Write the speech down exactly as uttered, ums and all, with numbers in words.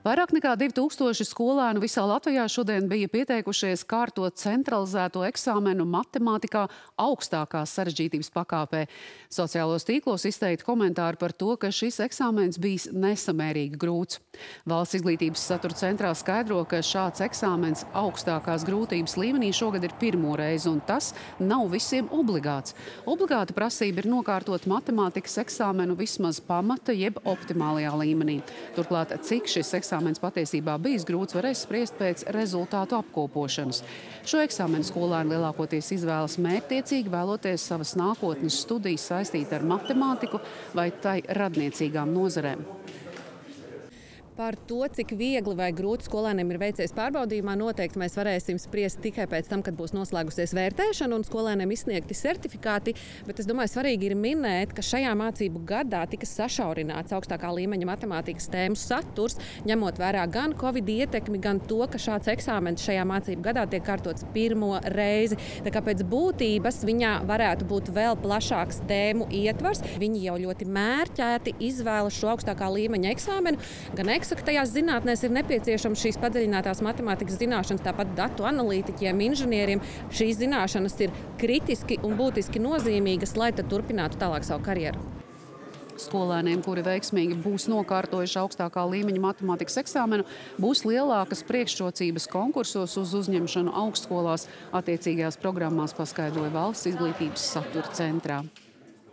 Vairāk nekā divi tūkstoši skolēnu visā Latvijā šodien bija pieteikušies kārtot centralizēto eksāmenu matemātikā augstākās sarežģītības pakāpē. Sociālos tīklos izteikti komentāri par to, ka šis eksāmens bijis nesamērīgi grūts. Valsts izglītības satura centrā skaidro, ka šāds eksāmens augstākās grūtības līmenī šogad ir pirmo reizi, un tas nav visiem obligāts. Obligāta prasība ir nokārtot matemātikas eksāmenu vismaz pamata jeb optimālajā līmenī. Turklāt, cik šis eksāmens patiesībā bijis grūts, varēs spriest pēc rezultātu apkopošanas. Šo eksāmenu skolēni lielākoties izvēlas mērķtiecīgi, vēloties savas nākotnes studijas saistīt ar matemātiku vai tai radniecīgām nozarēm. Par to, cik viegli vai grūti skolēniem ir veicies pārbaudījumā, noteikti mēs varēsim spriest tikai pēc tam, kad būs noslēgusies vērtēšana un skolēniem izsniegti certifikāti. Bet es domāju, svarīgi ir minēt, ka šajā mācību gadā tika sašaurināts augstākā līmeņa matemātikas tēmu saturs, ņemot vērā gan Covid ietekmi, gan to, ka šāds eksāmens šajā mācību gadā tiek kārtots pirmo reizi. Tā kā pēc būtības viņā varētu būt vēl plašāks tēmu ietvars. Viņi jau ļoti mērķēti izvēlas šo augstākā līmeņa eksāmenu, gan eksaktajās zinātnēs ir nepieciešams šīs padziļinātās matemātikas zināšanas, tāpat datu analītiķiem, inženieriem. Šīs zināšanas ir kritiski un būtiski nozīmīgas, lai tad turpinātu tālāk savu karjeru. Skolēniem, kuri veiksmīgi būs nokārtojuši augstākā līmeņa matemātikas eksāmenu, būs lielākas priekšrocības konkursos uz uzņemšanu augstskolās attiecīgajās programmās, paskaidroja Valsts izglītības satura centrā.